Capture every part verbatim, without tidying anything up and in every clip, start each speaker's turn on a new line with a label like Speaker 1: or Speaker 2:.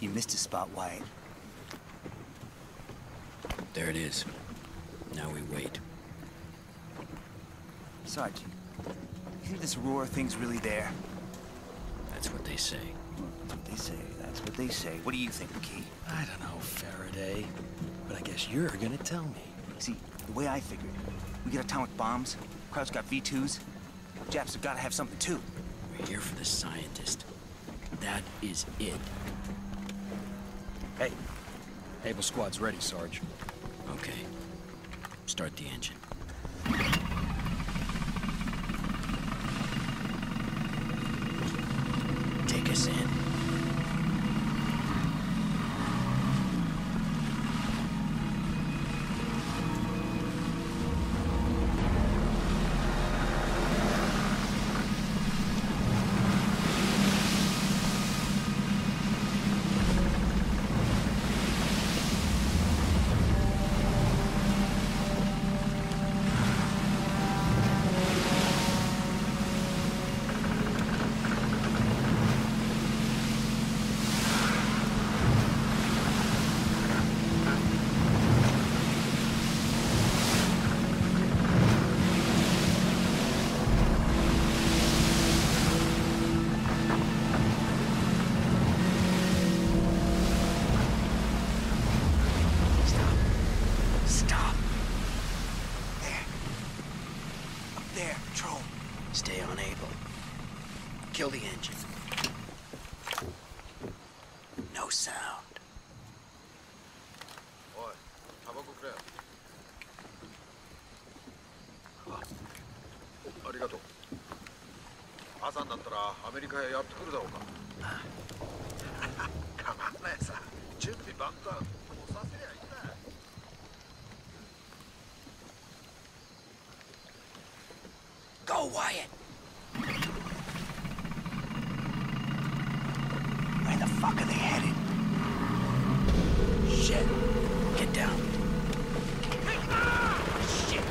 Speaker 1: You missed a spot, Wyatt.
Speaker 2: There it is. Now we wait.
Speaker 1: Sarge, you think this Aurora thing's really there?
Speaker 2: That's what they say.
Speaker 1: That's what they say. That's what they say. What do you think, McKee?
Speaker 3: I don't know, Faraday. But I guess you're gonna tell me.
Speaker 1: See, the way I figured, we get atomic bombs, crowd's got V twos, Japs have gotta have something too.
Speaker 2: We're here for the scientist. That is it.
Speaker 3: Hey, Able Squad's ready, Sarge.
Speaker 2: Okay. Start the engine. Take us in. Stay on Able. Kill the engine. No sound.
Speaker 4: Oi, tabacoくれ. ありがとう。朝になったらアメリカへやってくるだろうか。構わないさ。準備万端。もうさせりゃいいんだ。
Speaker 2: Go, Wyatt!
Speaker 1: Where the fuck are they headed?
Speaker 2: Shit. Get down. Shit.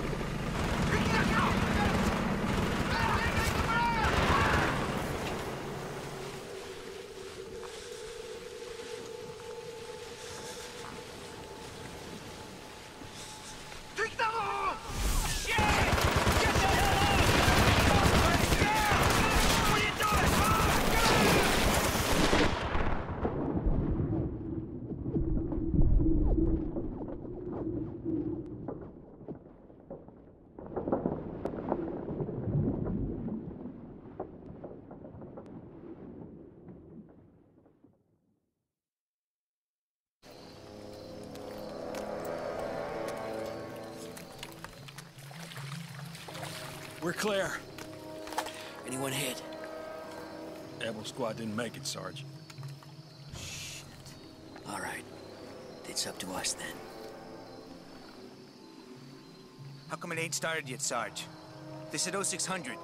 Speaker 3: We're clear.
Speaker 2: Anyone hit?
Speaker 3: Able Squad didn't make it, Sarge.
Speaker 2: Shit. All right. It's up to us then.
Speaker 1: How come it ain't started yet, Sarge? They said oh six hundred.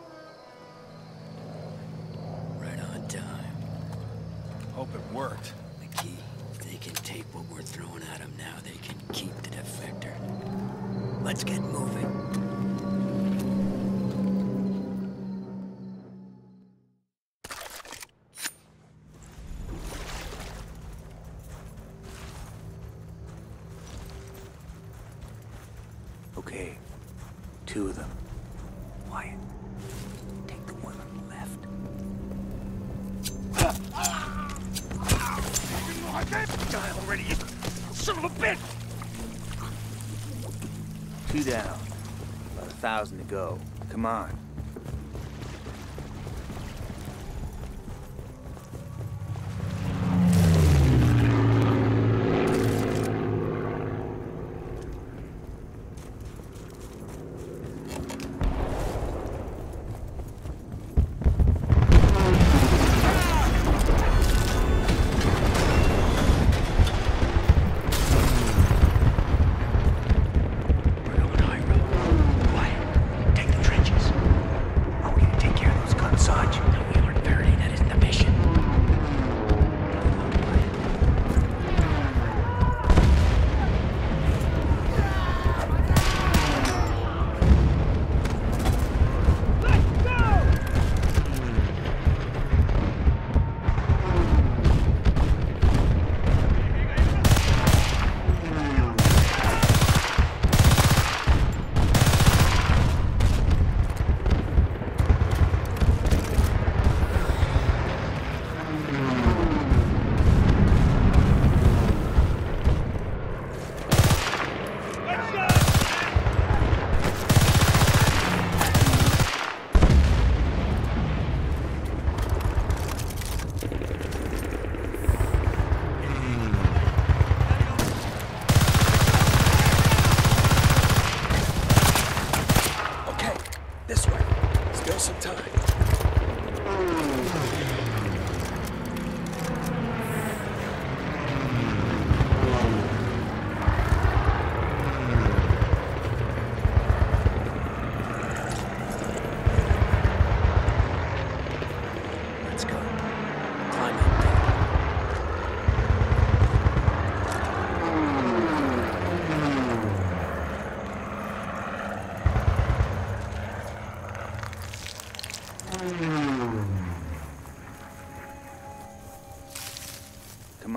Speaker 2: Right on time.
Speaker 3: Hope it worked.
Speaker 2: McKee, if they can take what we're throwing at them now, they can keep the defector. Let's get moving.
Speaker 1: Okay, two of them. Wyatt, take the one on the left. Die already, you son of a bitch! Two down. About a thousand to go. Come on.
Speaker 2: We're going high road. Wyatt, take the trenches.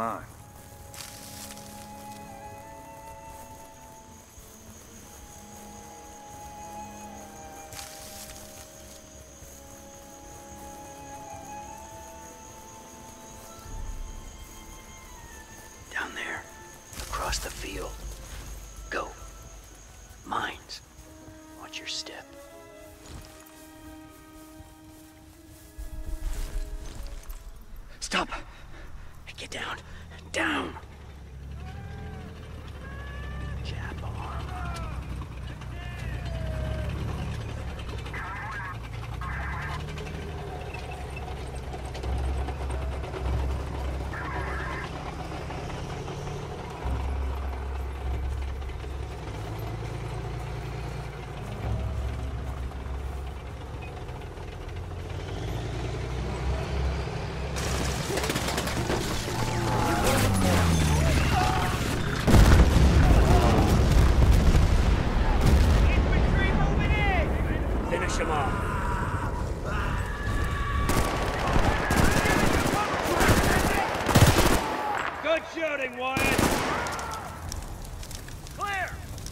Speaker 1: on.
Speaker 2: Down there, across the field. Go. Mines. Watch your step. Stop! Get down. Down! Jab arm. Finish him off.
Speaker 5: Good shooting, Wyatt! Clear!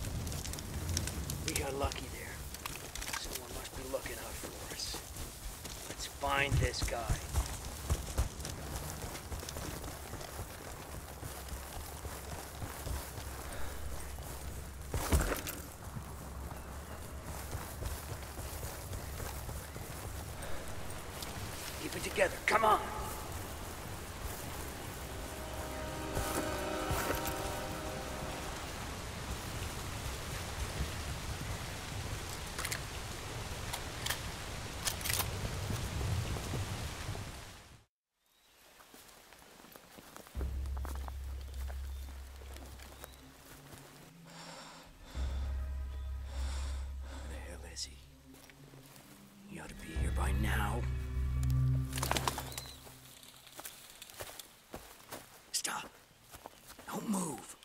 Speaker 2: We got lucky there. Someone must be looking out for us. Let's find this guy. Keep it together. Come on. Where the hell is he? He ought to be here by now. Stop. Don't move.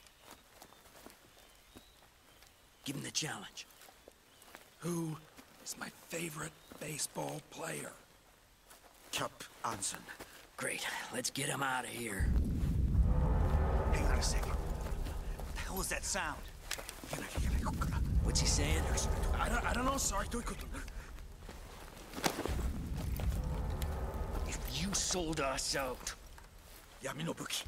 Speaker 2: Give him the challenge.
Speaker 3: Who is my favorite baseball player?
Speaker 4: Cap Anson.
Speaker 2: Great. Let's get him out of here.
Speaker 1: Hang on a second. What the hell was that sound?
Speaker 2: What's he saying?
Speaker 3: I don't, I don't know, sorry.
Speaker 2: If you sold us out,
Speaker 4: Yaminobuki.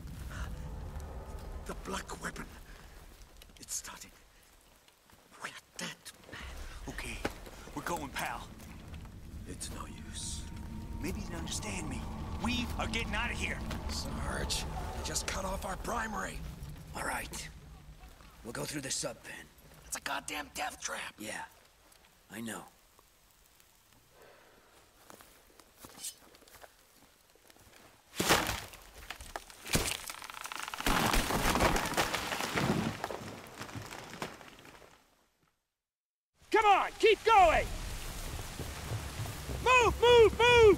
Speaker 4: The black weapon. It's starting. We're dead, man.
Speaker 1: Okay, we're going, pal.
Speaker 4: It's no use.
Speaker 1: Maybe you didn't understand me. We are getting out of here.
Speaker 3: Sarge, they just cut off our primary.
Speaker 2: all right. We'll go through the sub pen.
Speaker 3: It's a goddamn death trap.
Speaker 2: Yeah, I know.
Speaker 5: Come on, keep going! Move, move, move!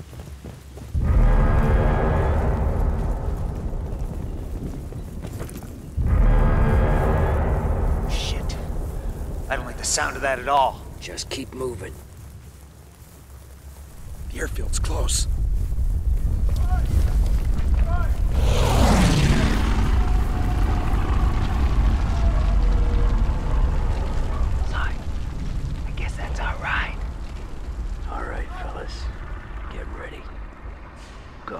Speaker 1: Shit. I don't like the sound of that at all.
Speaker 2: Just keep moving.
Speaker 3: The airfield's close.
Speaker 2: I guess that's all right. All right, fellas. Get ready. Go.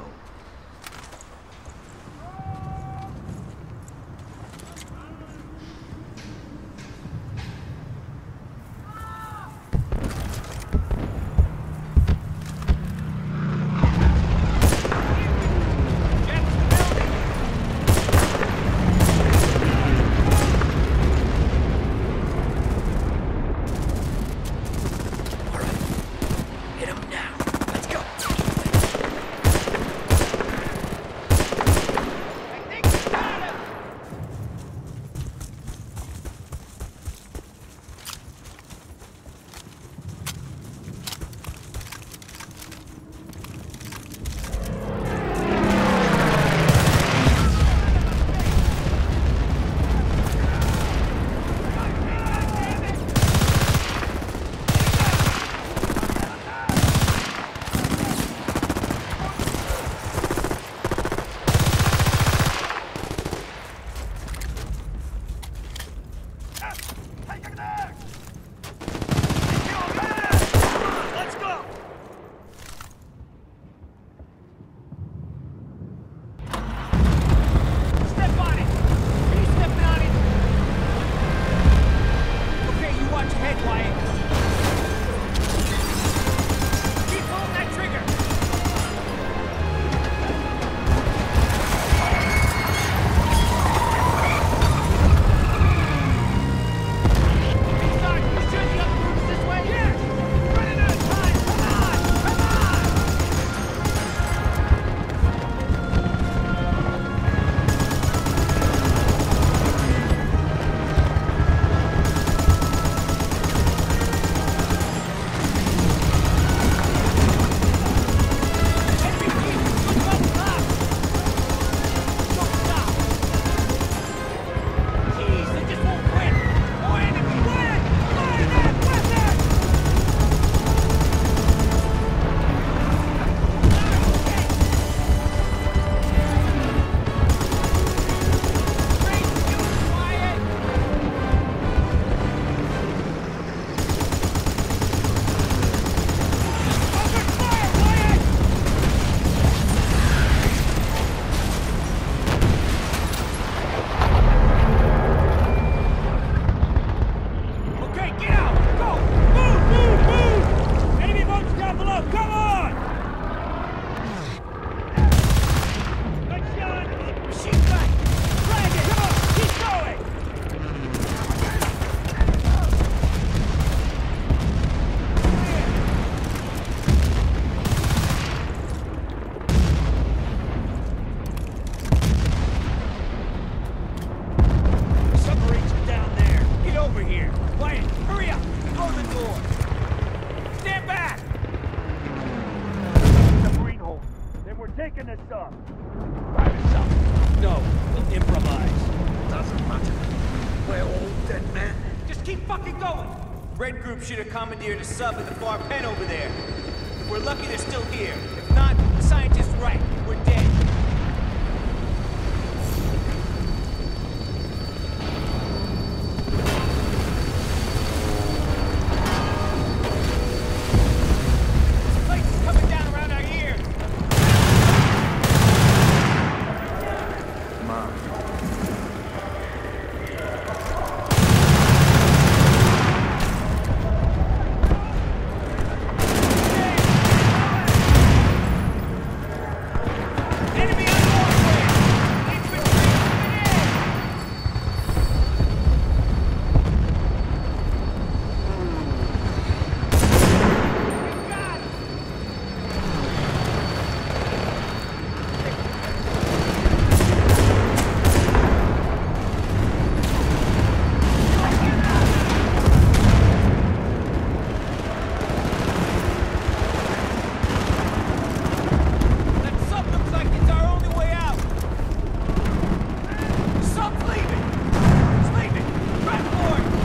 Speaker 5: this up.
Speaker 2: Try this out.
Speaker 3: No, we'll improvise.
Speaker 4: Doesn't matter. We're all dead men.
Speaker 1: Just keep fucking going! Red Group should have commandeered a sub in the far pen over there. If we're lucky, they're still here. If not, the scientist's right. We're dead. This place is coming down around our ears.
Speaker 4: Mom.
Speaker 1: Enemy on board! Infantry coming in! That sub looks like it's our only way out. The sub's leaving. It's leaving. Grab for it.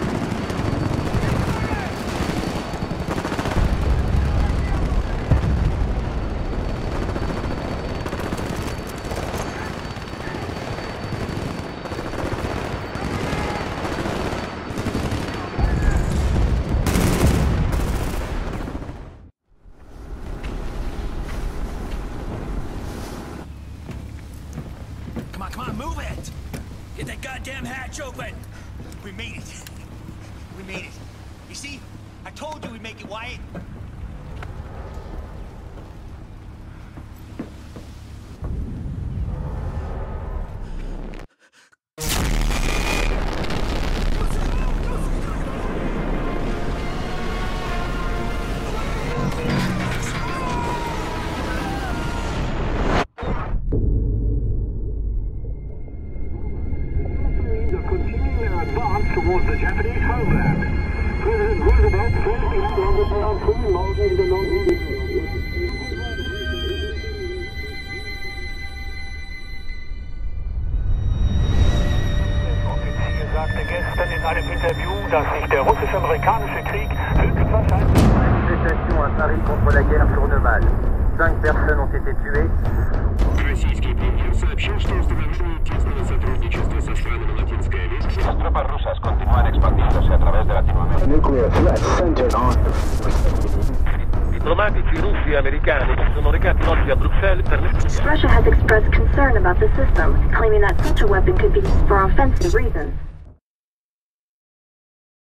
Speaker 3: Come on, come on, move it! Get that goddamn hatch open!
Speaker 1: We made it. We made it. You see? I told you we'd make it, Wyatt.
Speaker 6: Continuing their advance towards the Japanese homeland. President Roosevelt first landed down three miles in the north.
Speaker 7: Offizier sagte gestern in einem Interview, dass sich der russisch-amerikanische Krieg höchstwahrscheinlich...
Speaker 8: Manifestation à Paris contre la guerre tourne-mal. Cinq personnes ont été tuées.
Speaker 9: Российский премьер сообщил, что установил тесное сотрудничество со странами Латинской Америки.
Speaker 10: Las tropas rusas continúan expandiéndose a través de Latinoamérica.
Speaker 6: Nuclear threat centered on.
Speaker 7: Diplomatici russi e americani si sono recati oggi a Bruxelles per le...
Speaker 11: Russia has expressed concern about the system, claiming that such a weapon could be used for offensive reasons.